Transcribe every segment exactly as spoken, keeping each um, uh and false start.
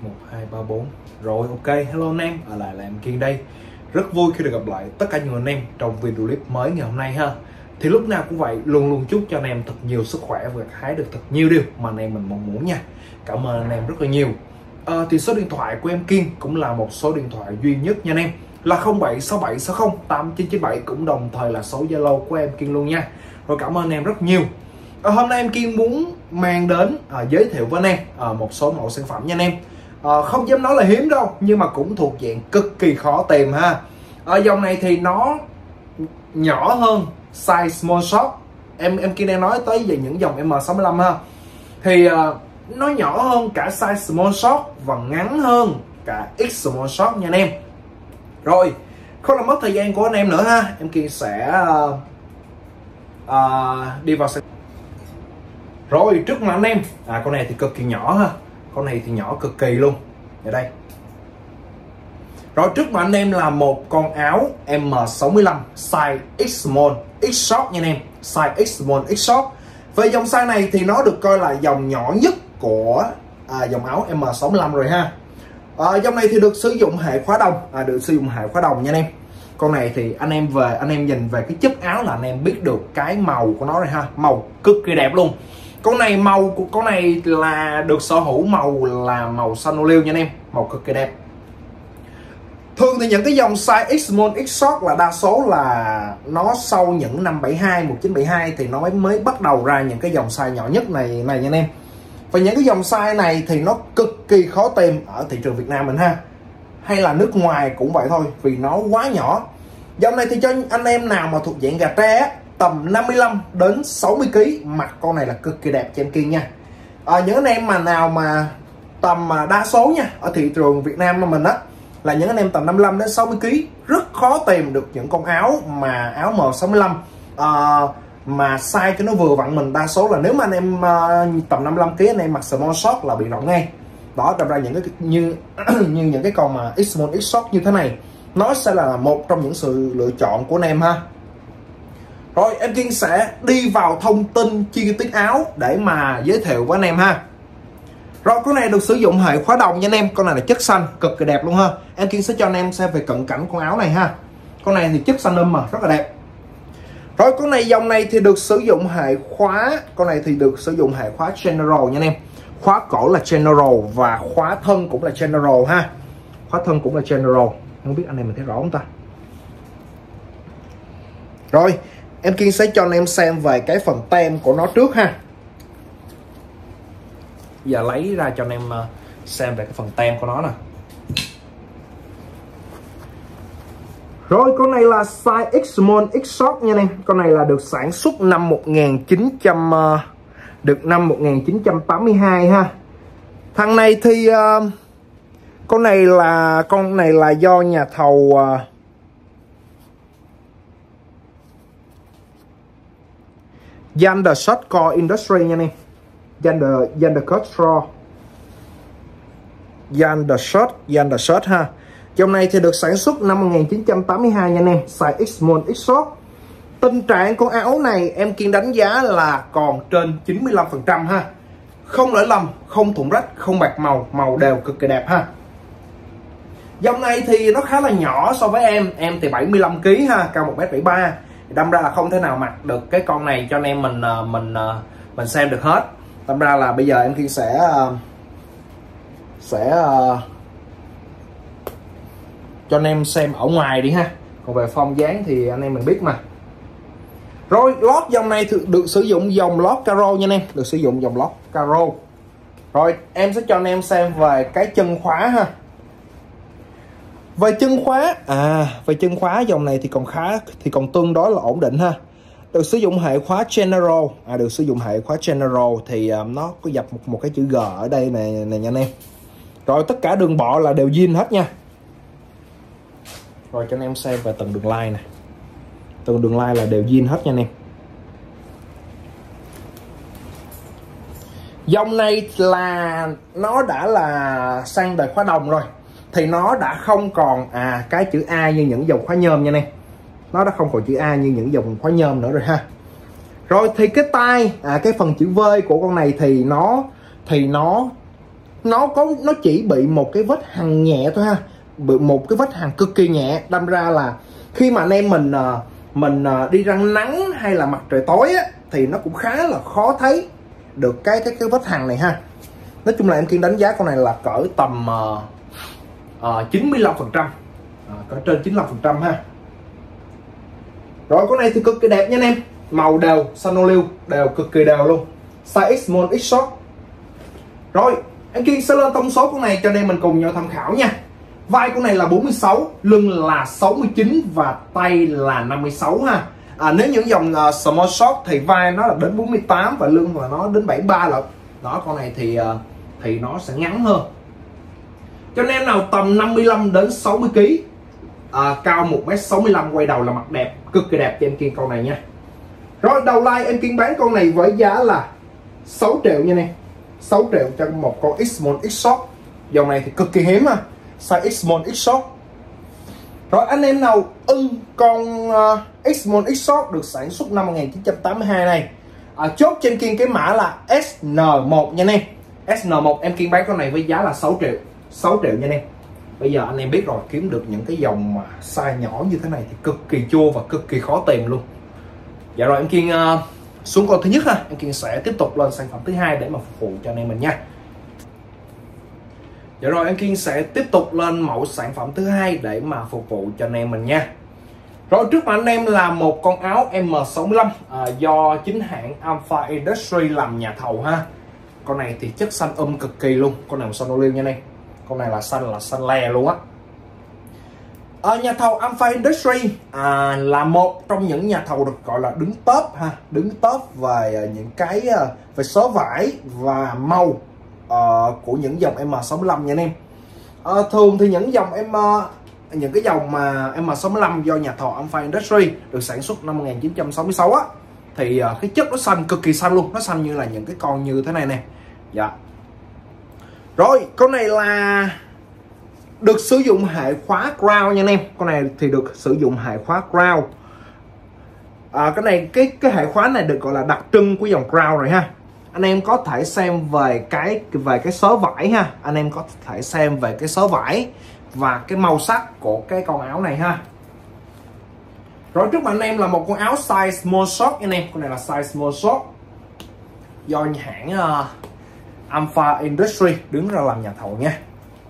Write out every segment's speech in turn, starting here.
một hai ba bốn. Rồi ok, hello anh em, ở lại là em Kiên đây. Rất vui khi được gặp lại tất cả những anh em trong video clip mới ngày hôm nay ha. Thì lúc nào cũng vậy, luôn luôn chúc cho anh em thật nhiều sức khỏe và hái được thật nhiều điều mà anh em mình mong muốn nha. Cảm ơn anh em rất là nhiều. à, Thì số điện thoại của em Kiên cũng là một số điện thoại duy nhất nha anh em, là không bảy sáu bảy sáu không tám chín chín bảy, cũng đồng thời là số Zalo của em Kiên luôn nha. Rồi cảm ơn anh em rất nhiều. à, Hôm nay em Kiên muốn mang đến à, giới thiệu với anh em à, một số mẫu sản phẩm nha anh em. à, Không dám nói là hiếm đâu, nhưng mà cũng thuộc dạng cực kỳ khó tìm ha. Ở dòng này thì nó nhỏ hơn size small shop. Em em Kiên đang nói tới về những dòng M sáu lăm ha. Thì uh, nó nhỏ hơn cả size small shop và ngắn hơn cả X small shop nha anh em. Rồi không làm mất thời gian của anh em nữa ha, em Kiên sẽ uh, uh, đi vào xe. Rồi trước mặt anh em, à con này thì cực kỳ nhỏ ha, con này thì nhỏ cực kỳ luôn. Ở đây. Rồi trước mặt anh em là một con áo M sáu lăm size X small X short nha anh em, size X small X short. Về dòng size này thì nó được coi là dòng nhỏ nhất của à, dòng áo M sáu lăm rồi ha. À, dòng này thì được sử dụng hệ khóa đồng, à, được sử dụng hệ khóa đồng nha anh em. Con này thì anh em về anh em nhìn về cái chất áo là anh em biết được cái màu của nó rồi ha, màu cực kỳ đẹp luôn. Con này màu của con này là được sở hữu màu là màu xanh ô liu nha anh em, màu cực kỳ đẹp. Thường thì những cái dòng size X small X short là đa số là nó sau những năm bảy hai một chín bảy hai thì nó mới mới bắt đầu ra những cái dòng size nhỏ nhất này này nha anh em. Và những cái dòng size này thì nó cực kỳ khó tìm ở thị trường Việt Nam mình ha, hay là nước ngoài cũng vậy thôi, vì nó quá nhỏ. Dòng này thì cho anh em nào mà thuộc dạng gà tre tầm năm mươi lăm đến sáu mươi ki lô gam mặc con này là cực kỳ đẹp cho em Kiên nha. À, những anh em mà nào mà tầm mà đa số nha, ở thị trường Việt Nam mà mình á, là những anh em tầm năm mươi lăm đến sáu mươi ki lô gam rất khó tìm được những con áo mà áo M sáu lăm à, mà size cho nó vừa vặn mình. Đa số là nếu mà anh em uh, tầm năm mươi lăm ki lô gam anh em mặc small short là bị rộng ngay. Đó, đâm ra những cái như như những cái con mà X small X short như thế này nó sẽ là một trong những sự lựa chọn của anh em ha. Rồi em Kiên sẽ đi vào thông tin chi tiết áo để mà giới thiệu với anh em ha. Rồi con này được sử dụng hệ khóa đồng nha anh em, con này là chất xanh cực kỳ đẹp luôn ha. Em Kiên sẽ cho anh em xem về cận cảnh con áo này ha. Con này thì chất xanh âm mà rất là đẹp. Rồi con này dòng này thì được sử dụng hệ khóa, con này thì được sử dụng hệ khóa General nha anh em. Khóa cổ là General và khóa thân cũng là General ha. Khóa thân cũng là General. Không biết anh em mình thấy rõ không ta. Rồi em Kiên sẽ cho anh em xem về cái phần tem của nó trước ha. Giờ lấy ra cho anh em xem về cái phần tem của nó nè. Rồi con này là size X small X short nha anh em. Con này là được sản xuất năm một nghìn chín trăm được năm một nghìn chín trăm tám mươi hai ha. Thằng này thì uh, con này là con này là do nhà thầu uh, Yander Shotcore Industry nha anh em. Yander Yander Shotcore Yander Shot Yander Shot ha. Dòng này thì được sản xuất năm một nghìn chín trăm tám mươi hai nha anh em, size X small X short. Tình trạng con áo này em Kiên đánh giá là còn trên chín mươi lăm phần trăm ha. Không lỗi lầm, không thủng rách, không bạc màu, màu đều cực kỳ đẹp ha. Dòng này thì nó khá là nhỏ so với em, em thì bảy mươi lăm ki lô gam ha, cao một mét bảy mươi ba. Đâm ra là không thể nào mặc được cái con này cho anh em mình mình mình xem được hết. Đâm ra là bây giờ em Kiên sẽ sẽ cho anh em xem ở ngoài đi ha. Còn về form dáng thì anh em mình biết mà. Rồi lót dòng này được sử dụng dòng lót caro nha anh em, được sử dụng dòng lót caro. Rồi em sẽ cho anh em xem về cái chân khóa ha. Về chân khóa, à về chân khóa dòng này thì còn khá thì còn tương đối là ổn định ha. Được sử dụng hệ khóa General, à được sử dụng hệ khóa General thì uh, nó có dập một, một cái chữ G ở đây này này nha anh em. Rồi tất cả đường bọ là đều zin hết nha. Rồi cho anh em xem về từng đường line này. Từng đường line là đều zin hết nha anh em. Dòng này là nó đã là sang đời khóa đồng rồi, thì nó đã không còn à cái chữ A như những dòng khóa nhôm nha anh em. Nó đã không còn chữ A như những dòng khóa nhôm nữa rồi ha. Rồi thì cái tay à cái phần chữ V của con này thì nó thì nó nó có nó chỉ bị một cái vết hằn nhẹ thôi ha, bị một cái vết hằn cực kỳ nhẹ, đâm ra là khi mà anh em mình mình đi ra nắng hay là mặt trời tối á, thì nó cũng khá là khó thấy được cái cái cái vết hằn này ha. Nói chung là em Kiên đánh giá con này là cỡ tầm uh, uh, chín mươi lăm phần trăm, uh, cỡ trên chín mươi lăm phần trăm ha. Rồi con này thì cực kỳ đẹp nha anh em, màu đều, xanh ô liu đều cực kỳ đều luôn, size X small X short. Rồi em Kiên sẽ lên thông số con này cho anh em mình cùng nhau tham khảo nha. Vai con này là bốn mươi sáu, lưng là sáu mươi chín và tay là năm mươi sáu ha. À, nếu những dòng uh, small short thì vai nó là đến bốn mươi tám và lưng là nó đến bảy mươi ba lận. Đó, con này thì uh, thì nó sẽ ngắn hơn. Cho nên nào tầm năm mươi lăm đến sáu mươi ki lô gam, à, cao một mét sáu mươi lăm, quay đầu là mặt đẹp, cực kỳ đẹp cho em Kiên con này nha. Rồi đầu like em Kiên bán con này với giá là sáu triệu nha nè, sáu triệu cho một con X small X short. Dòng này thì cực kỳ hiếm ha, size X small X short. Rồi anh em nào ưng con uh, X small X short được sản xuất năm một nghìn chín trăm tám mươi hai này, à, chốt trên Kiên cái mã là S N một nha anh em. S N một em Kiên bán con này với giá là sáu triệu, sáu triệu nha anh em. Bây giờ anh em biết rồi, kiếm được những cái dòng mà size nhỏ như thế này thì cực kỳ chua và cực kỳ khó tìm luôn. Dạ rồi em Kiên uh, xuống con thứ nhất ha, em Kiên sẽ tiếp tục lên sản phẩm thứ hai để mà phục vụ cho anh em mình nha. Dạ rồi em Kiên sẽ tiếp tục lên mẫu sản phẩm thứ hai để mà phục vụ cho anh em mình nha. Rồi trước mặt anh em là một con áo M sáu mươi lăm, à, do chính hãng Alpha Industry làm nhà thầu ha. Con này thì chất xanh um cực kỳ luôn, con này màu xanh ô liu nha anh em. Con này là xanh là xanh lè luôn á. Ở nhà thầu Alpha Industry à, là một trong những nhà thầu được gọi là đứng top ha, đứng top về những cái về số vải và màu uh, của những dòng M sáu mươi lăm nha anh em. Uh, thường thì những dòng M những cái dòng mà M sáu mươi lăm do nhà thầu Alpha Industry được sản xuất năm một nghìn chín trăm sáu mươi sáu á, thì uh, cái chất nó xanh cực kỳ xanh luôn, nó xanh như là những cái con như thế này nè. Dạ. Rồi con này là được sử dụng hệ khóa crown nha anh em. Con này thì được sử dụng hệ khóa crown. À, cái này cái cái hệ khóa này được gọi là đặc trưng của dòng crown rồi ha. Anh em có thể xem về cái về cái số vải ha. Anh em có thể xem về cái số vải và cái màu sắc của cái con áo này ha. Rồi trước mặt anh em là một con áo size small short nha anh em. Con này là size small short do hãng uh, Alpha Industry đứng ra làm nhà thầu nha.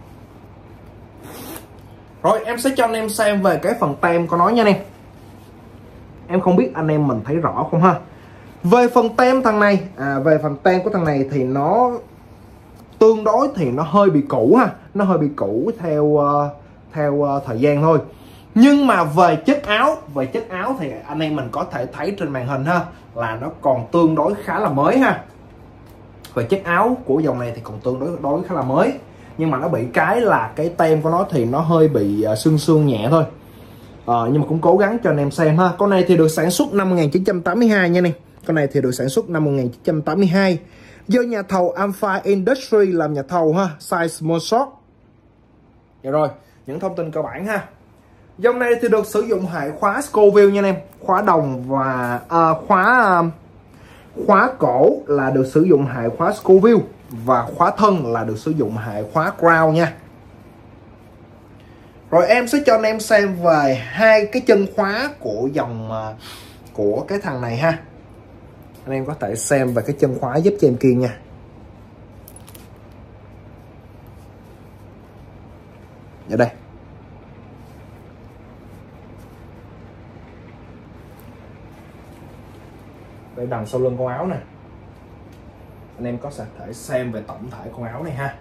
Rồi em sẽ cho anh em xem về cái phần tem của nó nha anh em. Em không biết anh em mình thấy rõ không ha. Về phần tem thằng này, à, về phần tem của thằng này thì nó tương đối thì nó hơi bị cũ ha, nó hơi bị cũ theo uh, theo uh, thời gian thôi. Nhưng mà về chất áo, về chất áo thì anh em mình có thể thấy trên màn hình ha, là nó còn tương đối khá là mới ha. Về chất áo của dòng này thì còn tương đối đối khá là mới, nhưng mà nó bị cái là cái tem của nó thì nó hơi bị uh, sương sương nhẹ thôi. À, nhưng mà cũng cố gắng cho anh em xem ha. Con này thì được sản xuất năm một nghìn chín trăm tám mươi hai nha anh em. Con này thì được sản xuất năm một nghìn chín trăm tám mươi hai do nhà thầu Alpha Industry làm nhà thầu ha, size small short. Dạ rồi, những thông tin cơ bản ha. Dòng này thì được sử dụng hệ khóa Scoville nha anh em, khóa đồng và à, khóa khóa cổ là được sử dụng hệ khóa Scoville và khóa thân là được sử dụng hệ khóa crown nha. Rồi em sẽ cho anh em xem về hai cái chân khóa của dòng của cái thằng này ha. Anh em có thể xem về cái chân khóa giúp cho em Kiên nha. Ở đây. Đây đằng sau lưng con áo này. Anh em có thể xem về tổng thể con áo này ha.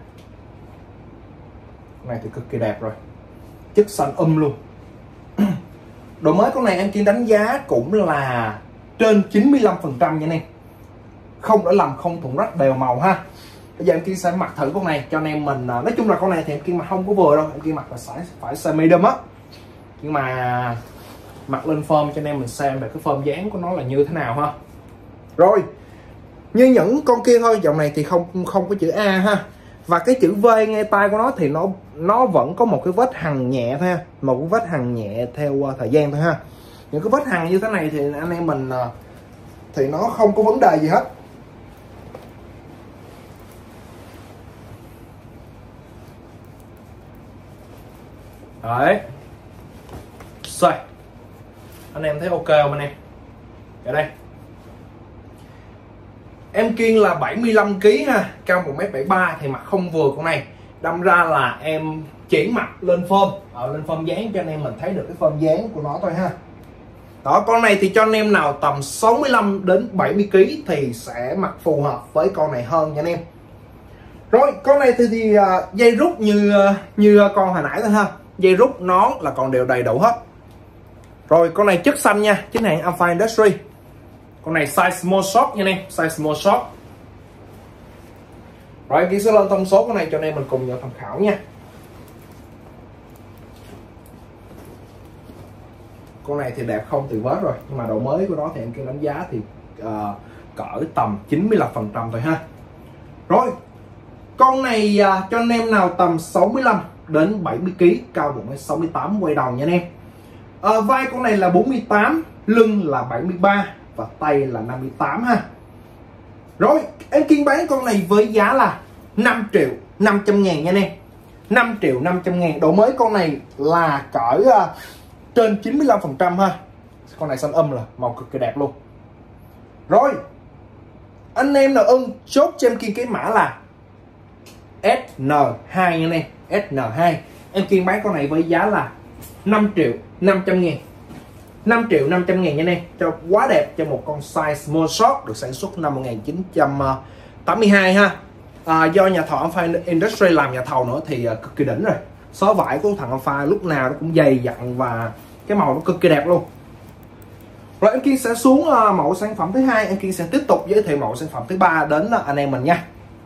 Con này thì cực kỳ đẹp rồi. Chất xanh um luôn. Độ mới con này em Kiên đánh giá cũng là trên chín mươi lăm phần trăm nha anh em. Không đã làm không thủng rách đều màu ha. Bây giờ em Kiên sẽ mặc thử con này cho anh em mình. Nói chung là con này thì em Kiên mặc không có vừa đâu, em Kiên mặc là phải phải size medium á. Nhưng mà mặc lên form cho anh em mình xem về cái form dáng của nó là như thế nào ha. Rồi, như những con kia thôi, dòng này thì không không có chữ A ha. Và cái chữ V ngay tay của nó thì nó nó vẫn có một cái vết hằn nhẹ thôi ha, một cái vết hằn nhẹ theo thời gian thôi ha. Những cái vết hằn như thế này thì anh em mình thì nó không có vấn đề gì hết. Đấy. Rồi. Anh em thấy ok không anh em? Ở đây. Em Kiên là bảy mươi lăm ki lô gam ha, cao một mét bảy mươi ba thì mặt không vừa con này. Đâm ra là em chỉ mặc lên phơm, ở lên phơm dáng cho anh em mình thấy được cái phơm dáng của nó thôi ha. Đó, con này thì cho anh em nào tầm sáu mươi lăm đến bảy mươi ki lô gam thì sẽ mặc phù hợp với con này hơn nha anh em. Rồi, con này thì, thì uh, dây rút như uh, như con hồi nãy thôi ha. Dây rút nón là còn đều đầy đủ hết. Rồi, con này chất xanh nha, chính hãng Alpha Industry. Con này size small short nha anh em, size small short. Rồi, em sẽ lên thông số con này cho anh em mình cùng nhau tham khảo nha. Con này thì đẹp không từ vết rồi, nhưng mà độ mới của nó thì em Kiên đánh giá thì uh, cỡ tầm chín mươi lăm phần trăm thôi ha. Rồi, con này uh, cho anh em nào tầm sáu mươi lăm đến bảy mươi ki lô gam, cao một mét sáu mươi tám quay đầu nha anh em. Uh, vai con này là bốn mươi tám, lưng là bảy mươi ba và tay là năm mươi tám ha. Rồi, em Kiên bán con này với giá là năm triệu năm trăm ngàn nha anh em. năm triệu năm trăm ngàn. Độ mới con này là cỡ uh, trên chín mươi lăm phần trăm ha. Con này xanh âm là màu cực kỳ đẹp luôn. Rồi, anh em nào ưng chốt cho em Kiên cái mã là S N hai nha anh em. S N hai. Em Kiên bán con này với giá là năm triệu năm trăm ngàn. năm triệu năm trăm ngàn nha anh em. Cho quá đẹp cho một con size small short được sản xuất năm một nghìn chín trăm tám mươi hai ha. À, do nhà thầu Alpha Industry làm nhà thầu nữa thì uh, cực kỳ đỉnh rồi. Số vải của thằng Alpha lúc nào nó cũng dày dặn và cái màu nó cực kỳ đẹp luôn. Rồi em Kiên sẽ xuống uh, mẫu sản phẩm thứ hai, em Kiên sẽ tiếp tục giới thiệu mẫu sản phẩm thứ ba đến uh, anh em mình nha.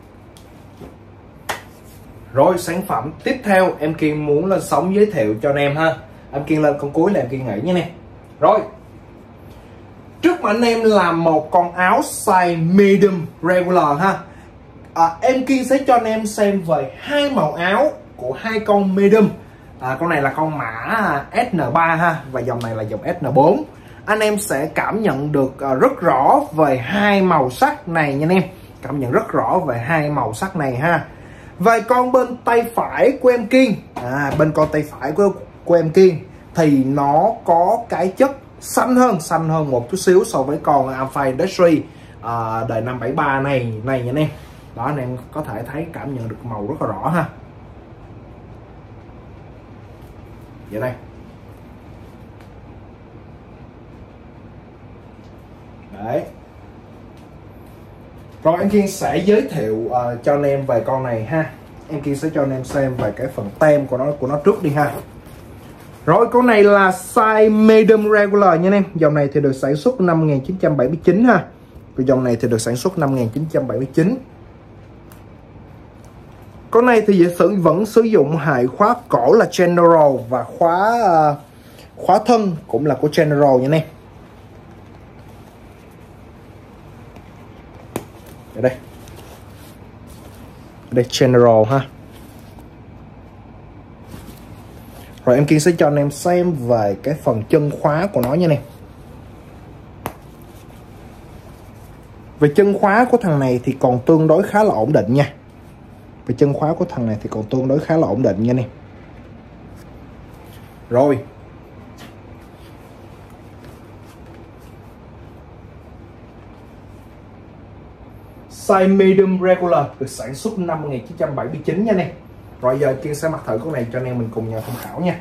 Rồi sản phẩm tiếp theo em Kiên muốn lên sóng giới thiệu cho anh em ha. Em Kiên lên con cuối là em Kiên nghĩ nha nè. Rồi, trước mặt anh em là một con áo size medium regular ha. À, em Kiên sẽ cho anh em xem về hai màu áo của hai con medium. À, con này là con mã S N ba ha, và dòng này là dòng S N bốn. Anh em sẽ cảm nhận được uh, rất rõ về hai màu sắc này nha anh em. Cảm nhận rất rõ về hai màu sắc này ha. Về con bên tay phải của em Kiên, à, bên con tay phải của, của em Kiên thì nó có cái chất xanh hơn, xanh hơn một chút xíu so với con Alpha Industry à, đời năm bảy ba này này nha anh em. Đó, anh em có thể thấy cảm nhận được màu rất là rõ ha. Vậy đây. Đấy. Rồi em Kiên sẽ giới thiệu uh, cho anh em về con này ha. Em Kiên sẽ cho anh em xem về cái phần tem của nó của nó trước đi ha. Rồi con này là size medium regular nha anh em. Dòng này thì được sản xuất năm một nghìn chín trăm bảy mươi chín ha. Và dòng này thì được sản xuất năm một nghìn chín trăm bảy mươi chín. Con này thì sử vẫn sử dụng hệ khóa cổ là General và khóa uh, khóa thân cũng là của General nha anh em. Ở đây. Ở đây General ha. Rồi em Kiên sẽ cho anh em xem về cái phần chân khóa của nó nha anh em. Về chân khóa của thằng này thì còn tương đối khá là ổn định nha. Về chân khóa của thằng này thì còn tương đối khá là ổn định nha anh em. Rồi. Size medium regular được sản xuất năm một nghìn chín trăm bảy mươi chín nha anh em. Rồi giờ Kiên sẽ mặc thử con này cho anh em mình cùng nhau tham khảo nha.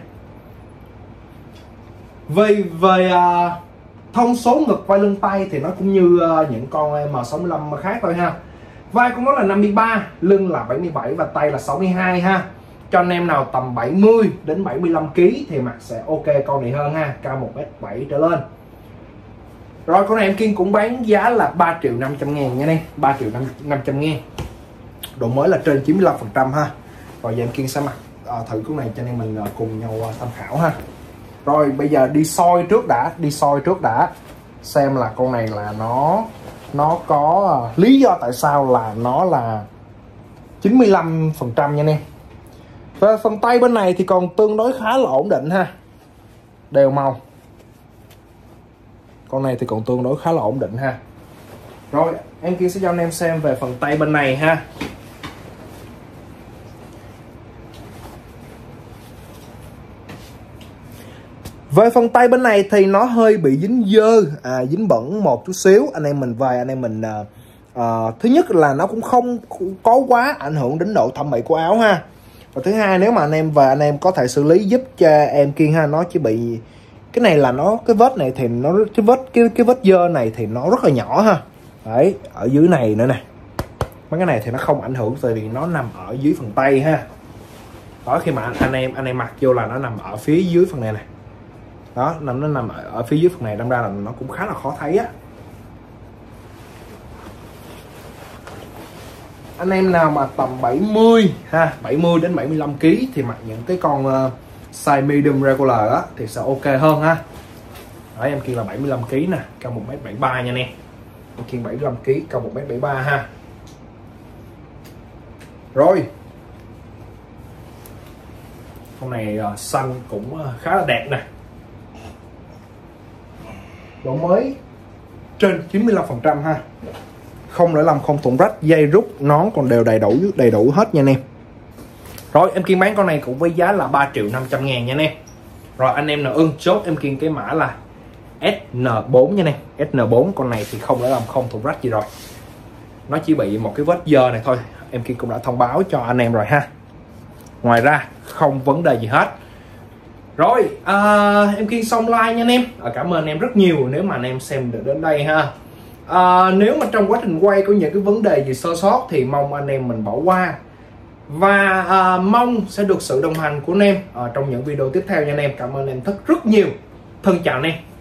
Về về uh, thông số ngực vai lưng tay thì nó cũng như uh, những con M sáu mươi lăm khác thôi ha. Vai của nó là năm mươi ba, lưng là bảy mươi bảy và tay là sáu mươi hai ha. Cho anh em nào tầm bảy mươi đến bảy mươi lăm ki lô gam thì mặc sẽ ok con này hơn ha, cao một mét bảy trở lên. Rồi con này em Kiên cũng bán giá là ba triệu năm trăm ngàn nha anh em, ba triệu năm trăm ngàn. Độ mới là trên chín mươi lăm phần trăm ha. Rồi giờ em Kiên sẽ mặc uh, thử con này cho anh em mình uh, cùng nhau uh, tham khảo ha. Rồi bây giờ đi soi trước đã, đi soi trước đã. Xem là con này là nó nó có uh, lý do tại sao là nó là chín mươi lăm phần trăm nha anh em. Và phần tay bên này thì còn tương đối khá là ổn định ha. Đều màu. Con này thì còn tương đối khá là ổn định ha. Rồi em Kiên sẽ cho anh em xem về phần tay bên này ha. Về phần tay bên này thì nó hơi bị dính dơ, à, dính bẩn một chút xíu. Anh em mình về anh em mình à, à, thứ nhất là nó cũng không có quá ảnh hưởng đến độ thẩm mỹ của áo ha. Và thứ hai, nếu mà anh em về anh em có thể xử lý giúp cho em Kiên ha, nó chỉ bị cái này là nó cái vết này thì nó cái vết cái cái vết dơ này thì nó rất là nhỏ ha. Đấy, ở dưới này nữa nè. Mấy cái này thì nó không ảnh hưởng tại vì nó nằm ở dưới phần tay ha. Đó, khi mà anh em anh em mặc vô là nó nằm ở phía dưới phần này này. Đó, nằm nó nằm ở, ở phía dưới phần này, đâm ra là nó cũng khá là khó thấy á. Anh em nào mà tầm bảy mươi ha, bảy mươi đến bảy mươi lăm ki lô gam thì mặc những cái con uh, size medium regular á thì sẽ ok hơn ha. Đấy, em Kiên là bảy mươi lăm ki lô gam nè, cao một mét bảy mươi ba nha nè. Em Kiên bảy mươi lăm ki lô gam, cao một mét bảy mươi ba ha. Rồi. Con này uh, xanh cũng uh, khá là đẹp nè. Độ mới trên chín mươi lăm phần trăm ha. Không lỗi lầm, không thủng rách, dây rút, nón còn đều đầy đủ đầy đủ hết nha anh em. Rồi em Kiên bán con này cũng với giá là ba triệu năm trăm ngàn nha anh em. Rồi anh em nào ưng chốt em Kiên cái mã là S N bốn nha anh em. S N bốn con này thì không lỗi lầm, không thủng rách gì rồi. Nó chỉ bị một cái vết dơ này thôi. Em Kiên cũng đã thông báo cho anh em rồi ha. Ngoài ra không vấn đề gì hết. Rồi à, em Kiên xong like nha anh em. À, cảm ơn anh em rất nhiều nếu mà anh em xem được đến đây ha. À, nếu mà trong quá trình quay có những cái vấn đề gì sơ sót thì mong anh em mình bỏ qua. Và à, mong sẽ được sự đồng hành của anh em à, trong những video tiếp theo nha anh em. Cảm ơn anh em rất rất nhiều. Thân chào anh em.